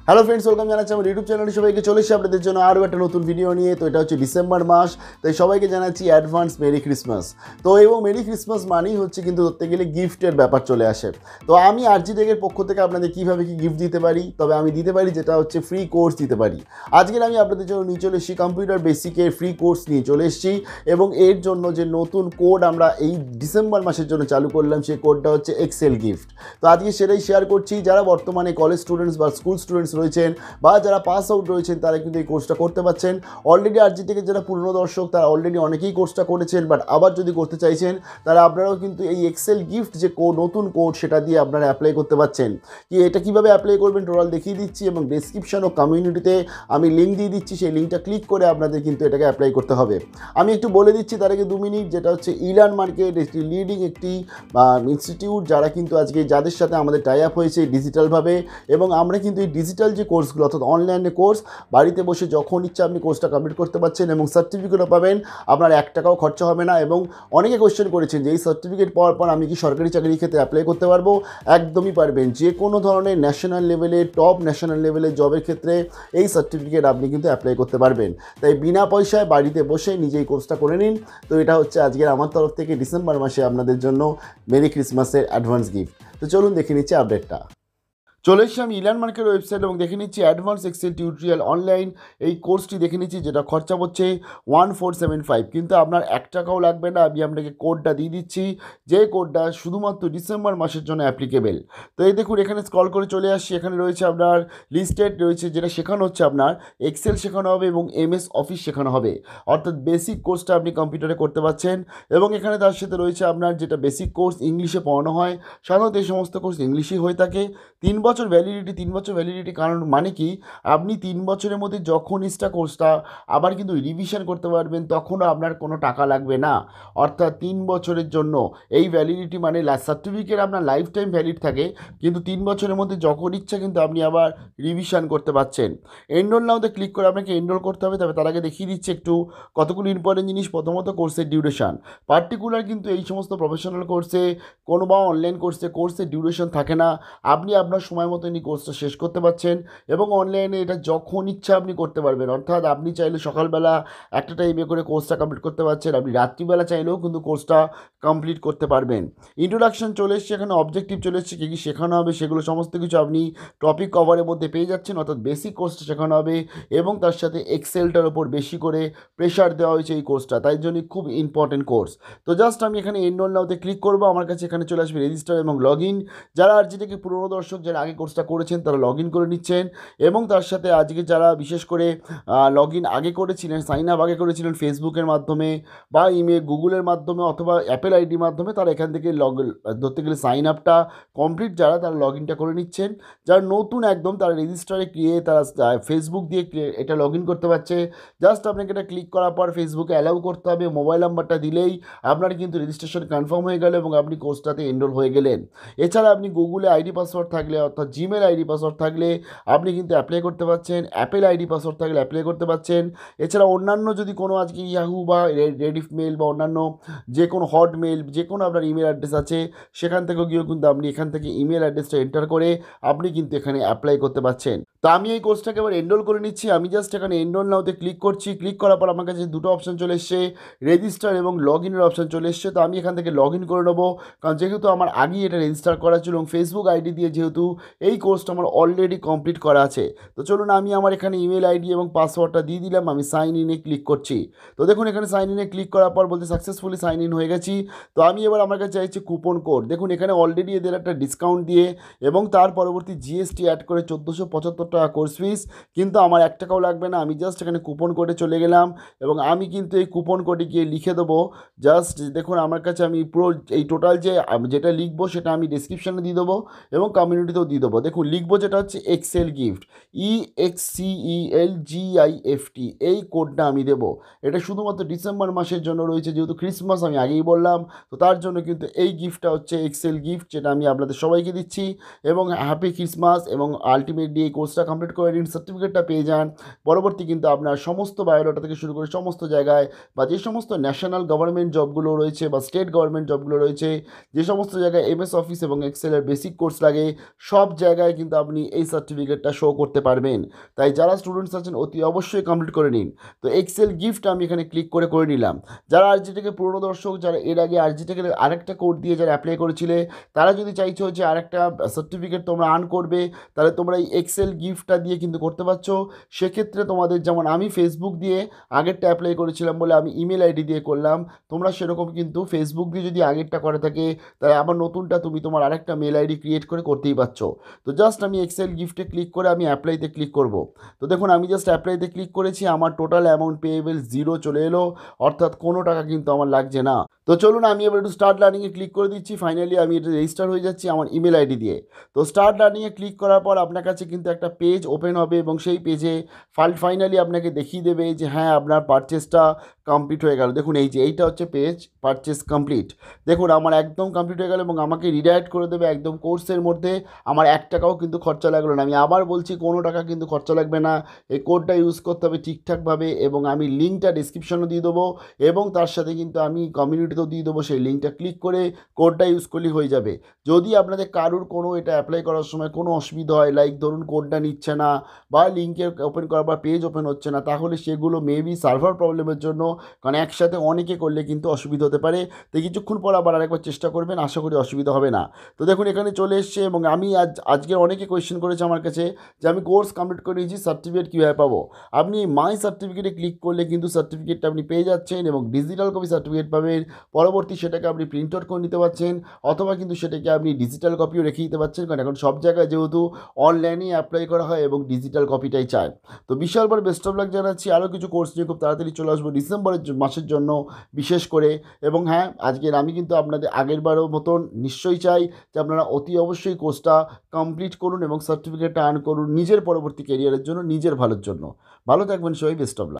Hello friends, welcome জানাচ্ছি আমার YouTube চ্যানেলে সবাইকে। চলে এসেছি আপনাদের জন্য আরও একটা নতুন ভিডিও নিয়ে। তো এটা হচ্ছে ডিসেম্বর মাস, তাই সবাইকে জানাচ্ছি অ্যাডভান্স মেরি ক্রিসমাস। তো এবং মেরি ক্রিসমাস মানেই হচ্ছে কিন্তু ধরতে গেলে গিফটের ব্যাপার চলে আসে। তো আমি আরজি টেকের পক্ষ থেকে আপনাদের কীভাবে কী গিফট দিতে পারি, তবে আমি দিতে পারি যেটা হচ্ছে ফ্রি কোর্স দিতে পারি। আজকের আমি আপনাদের জন্য নিয়ে চলে এসেছি কম্পিউটার বেসিকের ফ্রি কোর্স নিয়ে চলে এসেছি, এবং এর জন্য যে নতুন কোড আমরা এই ডিসেম্বর মাসের জন্য চালু করলাম সেই কোডটা হচ্ছে এক্সেল গিফট। তো আজকে সেটাই শেয়ার করছি। যারা বর্তমানে কলেজ স্টুডেন্টস বা স্কুল স্টুডেন্টস রয়েছেন বা যারা পাস আউট রয়েছেন তারা কিন্তু এই কোর্সটা করতে পারছেন। অলরেডি আরজি থেকে যারা পুরনো দর্শক তারা অলরেডি অনেকেই কোর্সটা করেছেন, বাট আবার যদি করতে চাইছেন তারা আপনারাও কিন্তু এই এক্সেল গিফট যে নতুন কোড সেটা দিয়ে আপনারা অ্যাপ্লাই করতে পারছেন। কি এটা কীভাবে অ্যাপ্লাই করবেন টোটাল দেখিয়ে দিচ্ছি, এবং ডেসক্রিপশন ও কমিউনিটিতে আমি লিঙ্ক দিয়ে দিচ্ছি। সেই লিঙ্কটা ক্লিক করে আপনাদের কিন্তু এটাকে অ্যাপ্লাই করতে হবে। আমি একটু বলে দিচ্ছি তার আগে 2 মিনিট, যেটা হচ্ছে ইলার্ন মার্কেট একটি লিডিং একটি ইনস্টিটিউট, যারা কিন্তু আজকে যাদের সাথে আমাদের টাই আপ হয়েছে ডিজিটালভাবে, এবং আমরা কিন্তু এই ডিজিটাল যে কোর্সগুলো অর্থাৎ অনলাইনে কোর্স বাড়িতে বসে যখন ইচ্ছা আপনি কোর্সটা কমপ্লিট করতে পারছেন, এবং সার্টিফিকেটও পাবেন, আপনার 1 টাকাও খরচা হবে না। এবং অনেকে কোয়েশ্চেন করেছেন যে এই সার্টিফিকেট পাওয়ার পর আমি কি সরকারি চাকরির ক্ষেত্রে অ্যাপ্লাই করতে পারবো? একদমই পারবেন। যে কোনো ধরনের ন্যাশনাল লেভেলে টপ ন্যাশনাল লেভেলের জবের ক্ষেত্রে এই সার্টিফিকেট আপনি কিন্তু অ্যাপ্লাই করতে পারবেন। তাই বিনা পয়সায় বাড়িতে বসে নিজেই কোর্সটা করে নিন। তো এটা হচ্ছে আজকের আমার তরফ থেকে ডিসেম্বর মাসে আপনাদের জন্য মেরি ক্রিসমাসের অ্যাডভান্স গিফট। তো চলুন দেখে নিচ্ছি আপডেটটা। চলে এসেছি আমি ইলার্ন মার্কেট ওয়েবসাইট এবং দেখে নিচ্ছি অ্যাডভান্স এক্সেল টিউটোরিয়াল অনলাইন এই কোর্সটি দেখে নিচ্ছি, যেটা খরচা পড়ছে 1475, কিন্তু আপনার 1 টাকাও লাগবে না। আমি আপনাকে কোডটা দিয়ে দিচ্ছি, যে কোডটা শুধুমাত্র ডিসেম্বর মাসের জন্য অ্যাপ্লিকেবেল। তো এই দেখুন এখানে স্ক্রল করে চলে আসছি, এখানে রয়েছে আপনার লিস্টেড রয়েছে, যেটা শেখানো হচ্ছে আপনার এক্সেল শেখানো হবে এবং এমএস অফিস শেখানো হবে, অর্থাৎ বেসিক কোর্সটা আপনি কম্পিউটারে করতে পারছেন। এবং এখানে তার সাথে রয়েছে আপনার যেটা বেসিক কোর্স ইংলিশে পড়ানো হয়, সাধারণত এই সমস্ত কোর্স ইংলিশেই হয়ে থাকে। 3 বছর ভ্যালিডিটি, 3 বছর ভ্যালিডিটি, কারণ মানে কি আপনি 3 বছরের মধ্যে যখন কোর্সটা আবার কিন্তু রিভিশন করতে পারবেন, তখনও আপনার কোনো টাকা লাগবে না। অর্থাৎ 3 বছরের জন্য এই ভ্যালিডিটি, মানে সার্টিফিকেট আপনার লাইফ টাইম ভ্যালিড থাকে, কিন্তু 3 বছরের মধ্যে যখন ইচ্ছা কিন্তু আপনি আবার রিভিশন করতে পারছেন। এনরোল নাওতে ক্লিক করে আপনাকে এনরোল করতে হবে। তবে তার আগে দেখিয়ে দিচ্ছি একটু কতগুলো ইম্পর্টেন্ট জিনিস। প্রথমত কোর্সের ডিউরেশন, পার্টিকুলার কিন্তু এই সমস্ত প্রফেশনাল কোর্সে কোনো বা অনলাইন কোর্সের ডিউরেশন থাকে না। আপনি আপনার সময় মতো এই কোর্সটা শেষ করতে পারছেন, এবং অনলাইনে এটা যখন ইচ্ছা আপনি করতে পারবেন। অর্থাৎ আপনি চাইলে সকালবেলা একটা টাইমে করে কোর্সটা কমপ্লিট করতে পারছেন, আপনি রাত্রিবেলা চাইলেও কিন্তু কোর্সটা কমপ্লিট করতে পারবেন। ইন্ট্রোডাকশন চলে এসছে, এখানে অবজেক্টিভ চলে এসছে, কী কী শেখানো হবে সেগুলো সমস্ত কিছু আপনি টপিক কভারের মধ্যে পেয়ে যাচ্ছেন। অর্থাৎ বেসিক কোর্সটা শেখানো হবে, এবং তার সাথে এক্সেলটার ওপর বেশি করে প্রেশার দেওয়া হয়েছে এই কোর্সটা, তাই জন্য খুব ইম্পর্টেন্ট কোর্স। তো জাস্ট আমি এখানে এনরোল নাওতে ক্লিক করবো। আমার কাছে এখানে চলে আসবে রেজিস্টার এবং লগ ইন। যারা আরজি থেকে পুরনো দর্শক, যারা আগে কোর্সটা করেছেন তারা লগ ইন করে নিচ্ছেন, এবং তার সাথে আজকে যারা বিশেষ করে লগ ইন আগে করেছিলেন, সাইন আপ আগে করেছিলেন ফেসবুকের মাধ্যমে বা ইমেল গুগলের মাধ্যমে অথবা অ্যাপেল আইডির মাধ্যমে, তারা এখান থেকে ধরতে গেলে সাইন আপটা কমপ্লিট, তারা লগ ইনটা করে নিচ্ছেন। যারা নতুন একদম তারা রেজিস্টারে গিয়ে তারা ফেসবুক দিয়ে এটা লগ ইন করতে পারছে। জাস্ট আপনাকে এটা ক্লিক করার পর ফেসবুকে অ্যালাউ করতে হবে, মোবাইল নাম্বারটা দিলেই আপনার কিন্তু রেজিস্ট্রেশন কনফার্ম হয়ে গেল এবং আপনি কোর্সটাতে এনরোল হয়ে গেলেন। এছাড়া আপনি গুগলে আইডি পাসওয়ার্ড থাকলে, অর্থাৎ জিমেল আইডি পাসওয়ার্ড থাকলে আপনি কিন্তু অ্যাপ্লাই করতে পারছেন, অ্যাপেল আইডি পাসওয়ার্ড থাকলে অ্যাপ্লাই করতে পারছেন। এছাড়া অন্যান্য যদি কোনো আজকে ইয়াহু বা রেডিফ মেল বা অন্যান্য যে কোনো হটমেল, যে কোনো আপনার ইমেল অ্যাড্রেস আছে সেখান থেকেও গিয়েও কিন্তু আপনি এখান থেকে ইমেল অ্যাড্রেসটা এন্টার করে আপনি কিন্তু এখানে অ্যাপ্লাই করতে পারছেন। তো আমি এই কোর্সটাকে এবার এনরোল করে নিচ্ছি। আমি জাস্ট এখানে এনরোল নাওতে ক্লিক করছি। ক্লিক করার পর আমার কাছে দুটো অপশান চলে এসছে, রেজিস্টার এবং লগ ইনের অপশান চলে এসছে। তো আমি এখান থেকে লগ ইন করে নেবো, কারণ যেহেতু আমার আগেই এটা রেজিস্টার করা ছিল এবং ফেসবুক আইডি দিয়ে যেহেতু এই কোর্সটা আমার অলরেডি কমপ্লিট করা আছে। তো চলুন আমি আমার এখানে ইমেল আইডি এবং পাসওয়ার্ডটা দিয়ে দিলাম। আমি সাইন ইনে ক্লিক করছি। তো দেখুন এখানে সাইন ইনে ক্লিক করার পর বলতে সাকসেসফুলি সাইন ইন হয়ে গেছি। তো আমি এবার আমার কাছে চাইছি কুপন কোড। দেখুন এখানে অলরেডি এদের একটা ডিসকাউন্ট দিয়ে এবং তার পরবর্তী জিএসটি অ্যাড করে 1475 টাকা কোর্স ফিস, কিন্তু আমার 1 টাকাও লাগবে না। আমি জাস্ট এখানে কুপন কোডে চলে গেলাম, এবং আমি কিন্তু এই কুপন কোডে গিয়ে লিখে দেবো। জাস্ট দেখুন আমার কাছে আমি পুরো এই টোটাল যেটা লিখবো সেটা আমি ডিসক্রিপশানে দিয়ে দেবো এবং কমিউনিটিতেও দিয়ে দেবো। দেখুন লিখবো যেটা হচ্ছে এক্সেল গিফট, EXCELGIFT, এই কোডটা আমি দেবো। এটা শুধুমাত্র ডিসেম্বর মাসের জন্য রয়েছে, যেহেতু ক্রিসমাস আমি আগেই বললাম। তো তার জন্য কিন্তু এই গিফটটা হচ্ছে এক্সেল গিফট, যেটা আমি আপনাদের সবাইকে দিচ্ছি। এবং হ্যাপি ক্রিসমাস, এবং আলটিমেটলি এই কোর্সটা কোর্সটা কমপ্লিট করে নিন, সার্টিফিকেটটা পেয়ে যান। পরবর্তী কিন্তু আপনার সমস্ত বায়োডাটা থেকে শুরু করে সমস্ত জায়গায় বা যে সমস্ত ন্যাশনাল গভর্নমেন্ট জবগুলো রয়েছে বা স্টেট গভর্নমেন্ট জবগুলো রয়েছে, যে সমস্ত জায়গায় এমএস অফিস এবং এক্সেলের বেসিক কোর্স লাগে, সব জায়গায় কিন্তু আপনি এই সার্টিফিকেটটা শো করতে পারবেন। তাই যারা স্টুডেন্টস আছেন অতি অবশ্যই কমপ্লিট করে নিন। তো এক্সেল গিফট আমি এখানে ক্লিক করে নিলাম। যারা আরজিটেকে পুরনো দর্শক, যারা এর আগে আরজিটেকের আরেকটা কোড দিয়ে যারা অ্যাপ্লাই করেছিলে, তারা যদি চাইছো যে আরেকটা সার্টিফিকেট তোমরা আর্ন করবে, তাহলে তোমরা এই এক্সেল গিফটটা দিয়ে কিন্তু করতে পারছো। সেক্ষেত্রে তোমাদের যেমন আমি ফেসবুক দিয়ে আগেরটা অ্যাপ্লাই করেছিলাম বলে আমি ইমেল আইডি দিয়ে করলাম, তোমরা সেরকম কিন্তু ফেসবুক দিয়ে যদি আগেরটা করে থাকে, তাহলে আবার নতুনটা তুমি তোমার আরেকটা মেল আইডি ক্রিয়েট করে করতেই পারছো। তো জাস্ট আমি এক্সেল গিফটে ক্লিক করে আমি অ্যাপ্লাইতে ক্লিক করব। তো দেখুন আমি জাস্ট অ্যাপ্লাইতে ক্লিক করেছি, আমার টোটাল অ্যামাউন্ট পেয়েবল 0 চলে এলো, অর্থাৎ কোনো টাকা কিন্তু আমার লাগছে না। তো চলুন আমি এবার একটু স্টার্ট লার্নিংয়ে ক্লিক করে দিচ্ছি। ফাইনালি আমি এটা রেজিস্টার হয়ে যাচ্ছি আমার ইমেল আইডি দিয়ে। তো স্টার্ট লার্নিংয়ে ক্লিক করার পর আপনার কাছে কিন্তু একটা পেজ ওপেন হবে এবং সেই পেজে ফাইনালি আপনাকে দেখিয়ে দেবে যে হ্যাঁ আপনার পারচেসটা কমপ্লিট হয়ে গেল। দেখুন এই যে এইটা হচ্ছে পেজ পারচেস কমপ্লিট। দেখুন আমার একদম কমপ্লিট হয়ে গেল এবং আমাকে রিডাইরেক্ট করে দেবে একদম কোর্সের মধ্যে। আমার 1 টাকাও কিন্তু খরচা লাগলো না। আমি আবার বলছি কোনো টাকা কিন্তু খরচা লাগবে না। এই কোডটা ইউজ করতে হবে ঠিকঠাকভাবে এবং আমি লিঙ্কটা ডিসক্রিপশনে দিয়ে দেবো এবং তার সাথে কিন্তু আমি কমিউনিটিতেও দিয়ে দেবো। সেই লিঙ্কটা ক্লিক করে কোডটা ইউজ করলেই হয়ে যাবে। যদি আপনাদের কারুর কোনো এটা অ্যাপ্লাই করার সময় কোনো অসুবিধা হয়, লাইক ধরুন কোডটা নিচ্ছে না বা লিঙ্কের ওপেন করার পর পেজ ওপেন হচ্ছে না, তাহলে সেগুলো মেবি সার্ভার প্রবলেমের জন্য, কারণ একসাথে অনেকে করলে কিন্তু অসুবিধা হতে পারে। তো কিছুক্ষণ পর আবার আরেকবার চেষ্টা করবেন, আশা করি অসুবিধা হবে না। তো দেখুন এখানে চলে এসছে এবং আমি আজকে অনেকে কোয়েশ্চেন করেছে আমার কাছে যে আমি কোর্স কমপ্লিট করে নিয়েছি, সার্টিফিকেট কীভাবে পাবো। আপনি মাই সার্টিফিকেটে ক্লিক করলে কিন্তু সার্টিফিকেটটা আপনি পেয়ে যাচ্ছেন এবং ডিজিটাল কপি সার্টিফিকেট পাবেন। পরবর্তী সেটাকে আপনি প্রিন্ট আউট করে নিতে পারছেন অথবা কিন্তু সেটাকে আপনি ডিজিটাল কপিও রেখে দিতে পারছেন, কারণ এখন সব জায়গায় যেহেতু অনলাইনেই অ্যাপ্লাই করা হয় এবং ডিজিটাল কপিটাই চায়। তো বিশাল বড় বেস্ট অফ লাক জানাচ্ছি। আরও কিছু কোর্স নিয়ে খুব তাড়াতাড়ি চলে আসবো ডিসেম্বরের মাসের জন্য বিশেষ করে। এবং হ্যাঁ আজকের আমি কিন্তু আপনাদের আগেরবারও মতন নিশ্চয়ই চাই যে আপনারা অতি অবশ্যই কোর্সটা কমপ্লিট করুন এবং সার্টিফিকেটটা আর্ন করুন নিজের পরবর্তী ক্যারিয়ারের জন্য, নিজের ভালোর জন্য। ভালো থাকবেন সবাই, বেস্ট অফ লাক।